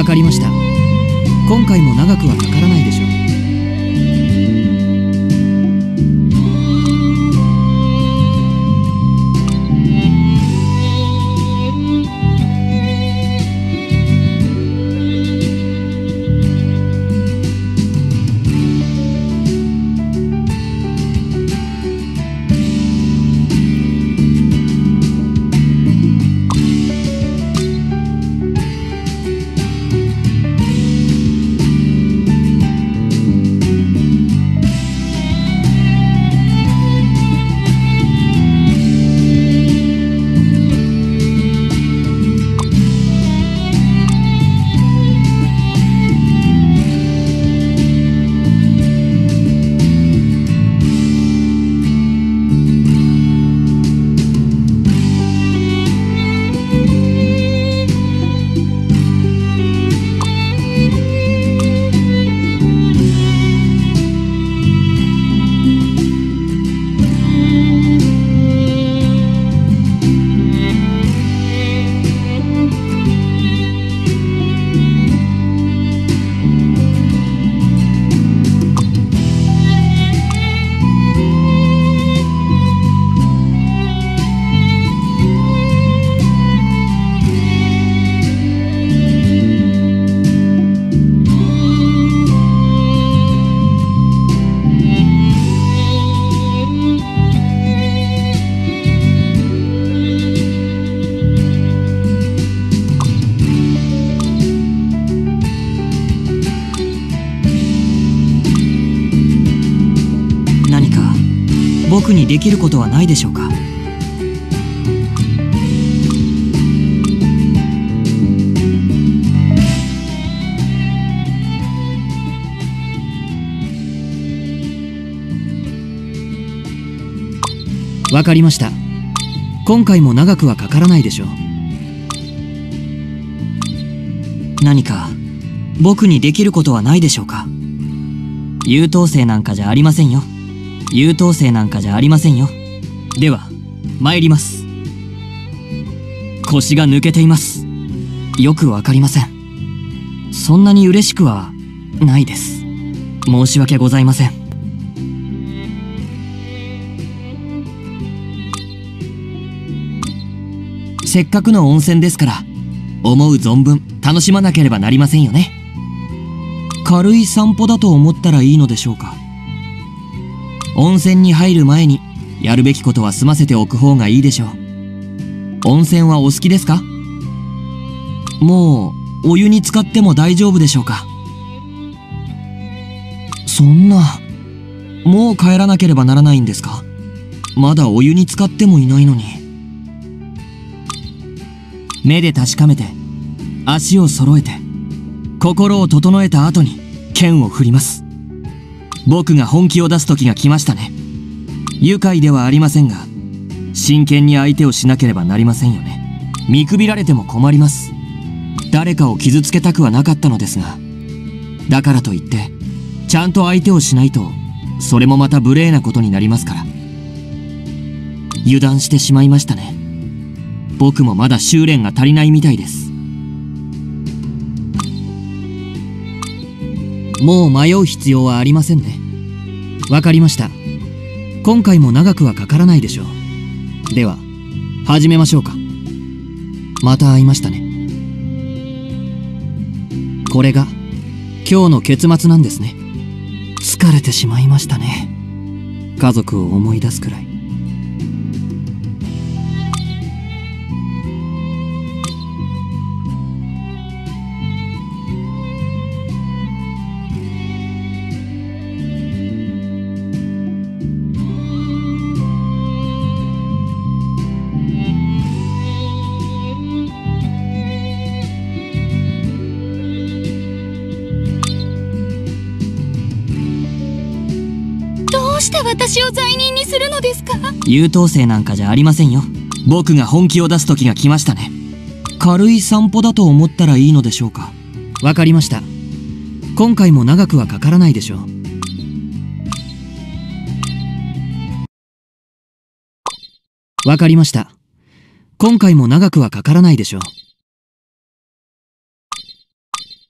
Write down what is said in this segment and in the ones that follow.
わかりました。今回も長くはかからないでしょう。僕にできることはないでしょうか。わかりました。今回も長くはかからないでしょう。何か僕にできることはないでしょうか。優等生なんかじゃありませんよ。優等生なんかじゃありませんよ。では参ります。腰が抜けています。よくわかりません。そんなに嬉しくはないです。申し訳ございません。せっかくの温泉ですから思う存分楽しまなければなりませんよね。軽い散歩だと思ったらいいのでしょうか。温泉に入る前にやるべきことは済ませておく方がいいでしょう。温泉はお好きですか？もうお湯に浸かっても大丈夫でしょうか？そんな、もう帰らなければならないんですか？まだお湯に浸かってもいないのに。目で確かめて足を揃えて心を整えた後に剣を振ります。僕が本気を出す時が来ましたね。愉快ではありませんが真剣に相手をしなければなりませんよね。見くびられても困ります。誰かを傷つけたくはなかったのですが、だからといってちゃんと相手をしないとそれもまた無礼なことになりますから。油断してしまいましたね。僕もまだ修練が足りないみたいです。もう迷う必要はありませんね。わかりました。今回も長くはかからないでしょう。では始めましょうか。また会いましたね。これが今日の結末なんですね。疲れてしまいましたね。家族を思い出すくらい。 どうして私を罪人にするのですか？ 優等生なんかじゃありませんよ。僕が本気を出す時が来ましたね。軽い散歩だと思ったらいいのでしょうか。わかりました。今回も長くはかからないでしょう。わかりました。今回も長くはかからないでしょう。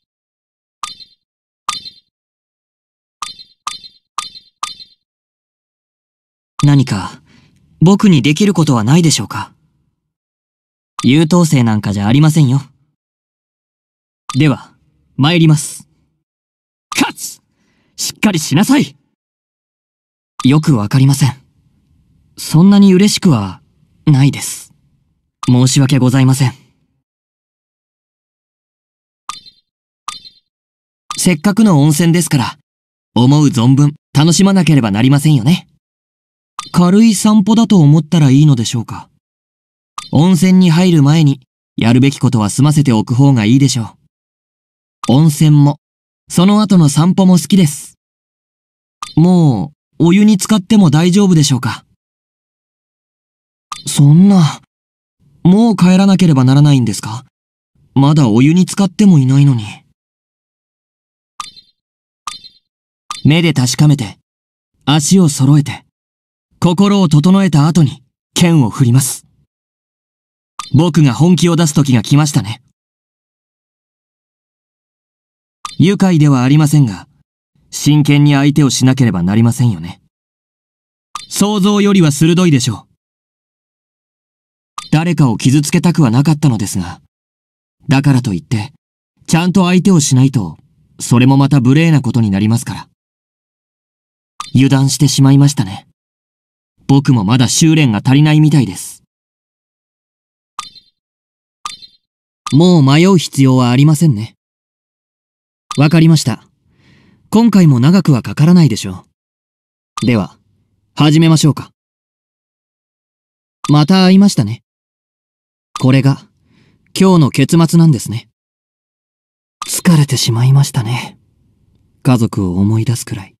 何か、僕にできることはないでしょうか。優等生なんかじゃありませんよ。では、参ります。勝つ！しっかりしなさい！よくわかりません。そんなに嬉しくは、ないです。申し訳ございません。せっかくの温泉ですから、思う存分楽しまなければなりませんよね。軽い散歩だと思ったらいいのでしょうか。温泉に入る前にやるべきことは済ませておく方がいいでしょう。温泉も、その後の散歩も好きです。もう、お湯に浸かっても大丈夫でしょうか。そんな、もう帰らなければならないんですか？まだお湯に浸かってもいないのに。目で確かめて、足を揃えて、心を整えた後に剣を振ります。僕が本気を出す時が来ましたね。愉快ではありませんが、真剣に相手をしなければなりませんよね。想像よりは鋭いでしょう。誰かを傷つけたくはなかったのですが、だからといって、ちゃんと相手をしないと、それもまた無礼なことになりますから。油断してしまいましたね。僕もまだ修練が足りないみたいです。もう迷う必要はありませんね。わかりました。今回も長くはかからないでしょう。では、始めましょうか。また会いましたね。これが、今日の結末なんですね。疲れてしまいましたね。家族を思い出すくらい。